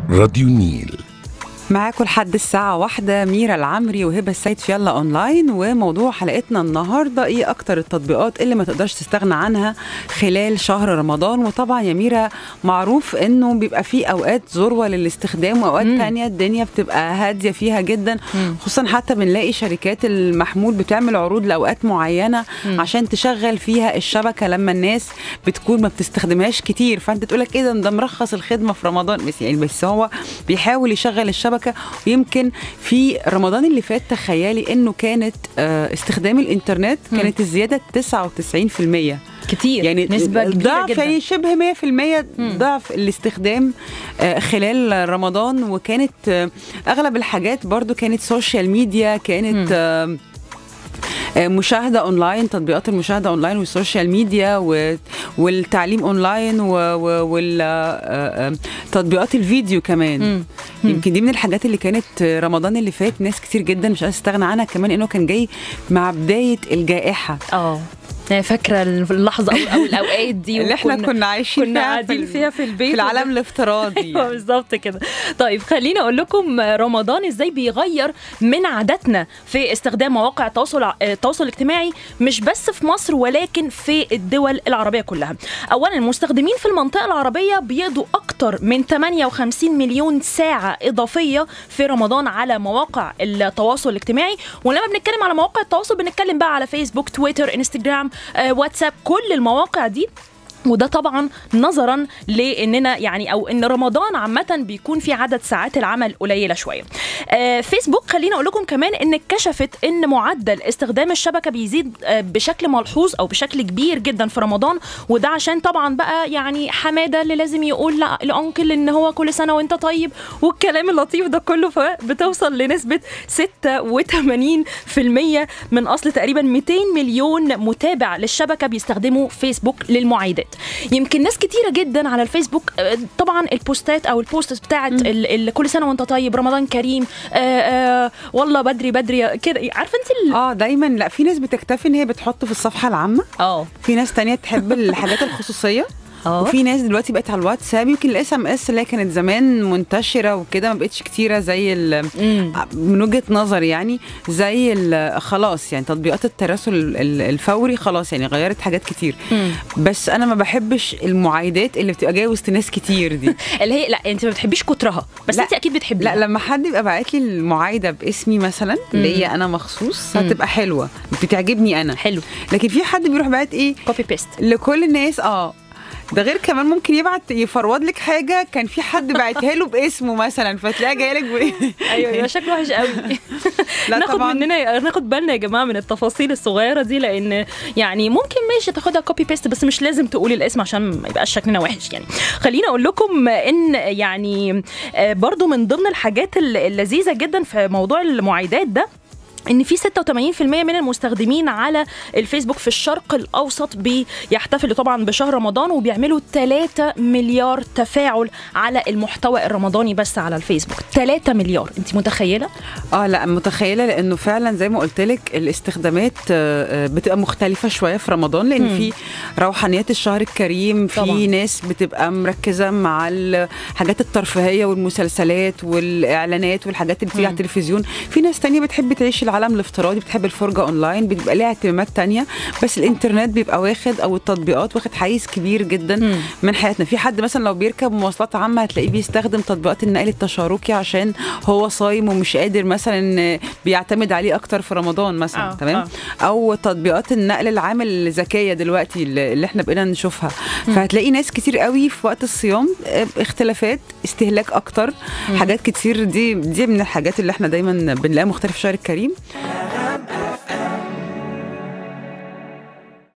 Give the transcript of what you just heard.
راديو النيل. معاكم لحد الساعة 1 ميرا العمري وهبة السيد في يلا أونلاين. وموضوع حلقتنا النهاردة إيه أكتر التطبيقات اللي ما تقدرش تستغنى عنها خلال شهر رمضان. وطبعا يا ميرا معروف إنه بيبقى فيه أوقات ذروة للاستخدام وأوقات تانية الدنيا بتبقى هادية فيها جدا، خصوصا حتى بنلاقي شركات المحمول بتعمل عروض لأوقات معينة عشان تشغل فيها الشبكة لما الناس بتكون ما بتستخدمهاش كتير، فأنت تقولك إيه ده مرخص الخدمة في رمضان بس هو بيحاول يشغل الشبكة. ويمكن في رمضان اللي فات تخيلي انه كانت استخدام الانترنت كانت الزياده 99%، كتير يعني نسبة كبيرة ضعف جدا، يعني شبه 100% ضعف الاستخدام خلال رمضان. وكانت اغلب الحاجات برضو كانت سوشيال ميديا، كانت مشاهدة أونلاين، تطبيقات المشاهدة أونلاين والسوشيال ميديا والتعليم أونلاين وتطبيقات الفيديو كمان. يمكن دي من الحاجات اللي كانت رمضان اللي فات ناس كتير جدا مش قادرة تستغنى عنها، كمان إنه كان جاي مع بداية الجائحة. فاكرة اللحظة أو الأوقات دي اللي احنا كنا عايشين كنا قاعدين فيها في البيت في العالم الافتراضي. بالظبط كده. طيب خليني أقول لكم رمضان إزاي بيغير من عاداتنا في استخدام مواقع التواصل الاجتماعي، مش بس في مصر ولكن في الدول العربية كلها. أولا المستخدمين في المنطقة العربية بيقضوا أكتر من 58 مليون ساعة إضافية في رمضان على مواقع التواصل الاجتماعي. ولما بنتكلم على مواقع التواصل بنتكلم بقى على فيسبوك، تويتر، انستجرام، واتساب، كل المواقع دي. وده طبعا نظرا لاننا يعني او ان رمضان عامه بيكون في عدد ساعات العمل قليله شويه. فيسبوك خلينا اقول لكم كمان ان اكتشفت ان معدل استخدام الشبكه بيزيد بشكل ملحوظ او بشكل كبير جدا في رمضان. وده عشان طبعا بقى يعني حماده اللي لازم يقول لانكل ان هو كل سنه وانت طيب والكلام اللطيف ده كله، فبتوصل لنسبه 86% من اصل تقريبا 200 مليون متابع للشبكه بيستخدموا فيسبوك للمعايدات. يمكن ناس كتيرة جدا على الفيسبوك طبعا البوستات او البوستس بتاعت كل سنة وانت طيب، رمضان كريم، والله بدري كده، عارفه انت دايما. لا، في ناس بتكتفي ان هي بتحط في الصفحة العامة، في ناس تانية تحب الحاجات الخصوصية، وفي ناس دلوقتي بقت على الواتساب. يمكن الاس ام اس اللي كانت زمان منتشره وكده ما بقتش كتيره زي من وجهه نظري، يعني زي خلاص يعني تطبيقات التراسل الفوري خلاص يعني غيرت حاجات كتير. بس انا ما بحبش المعايدات اللي بتبقى جايه وسط ناس كتير دي اللي هي لا انت ما بتحبيش كترها، بس انت اكيد بتحبيها. لا، لما حد يبقى باعت لي المعايده باسمي مثلا اللي هي انا مخصوص هتبقى حلوه، بتعجبني انا حلو. لكن في حد بيروح باعت ايه كوبي بيست لكل الناس. ده غير كمان ممكن يفرود لك حاجه كان في حد باعتها له باسمه مثلا، فتلاقيها جايه لك ايوه شكله وحش قوي. ناخد بالنا يا جماعه من التفاصيل الصغيره دي، لان يعني ممكن ماشي تاخدها كوبي بيست بس مش لازم تقولي الاسم عشان ما يبقاش شكلنا وحش. يعني خليني اقول لكم ان يعني برضو من ضمن الحاجات اللذيذه جدا في موضوع المعايدات ده ان في 86% من المستخدمين على الفيسبوك في الشرق الاوسط بيحتفلوا طبعا بشهر رمضان وبيعملوا 3 مليار تفاعل على المحتوى الرمضاني بس على الفيسبوك. 3 مليار، انت متخيله؟ لا متخيله، لانه فعلا زي ما قلت لك الاستخدامات بتبقى مختلفه شويه في رمضان، لان في روحانيات الشهر الكريم، في طبعا ناس بتبقى مركزه مع الحاجات الترفيهيه والمسلسلات والاعلانات والحاجات اللي بتيجي على التلفزيون، في ناس تانية بتحب تعيش العالم الافتراضي، بتحب الفرجه اونلاين، بيبقى ليها اهتمامات تانية. بس الانترنت بيبقى واخد او التطبيقات واخد حيز كبير جدا من حياتنا. في حد مثلا لو بيركب مواصلات عامه هتلاقيه بيستخدم تطبيقات النقل التشاركي عشان هو صايم ومش قادر مثلا بيعتمد عليه اكتر في رمضان مثلا. تمام. او تطبيقات النقل العام الذكيه دلوقتي اللي احنا بقينا نشوفها، فهتلاقي ناس كتير قوي في وقت الصيام اختلافات، استهلاك اكتر، حاجات كتير. دي من الحاجات اللي احنا دايما بنلاقيها مختلفه في الشهر الكريم.